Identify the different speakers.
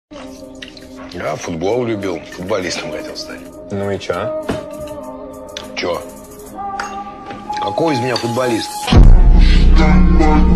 Speaker 1: Я футбол любил, футболистом хотел стать.
Speaker 2: Ну и чё?
Speaker 1: Чё? Какой из меня футболист?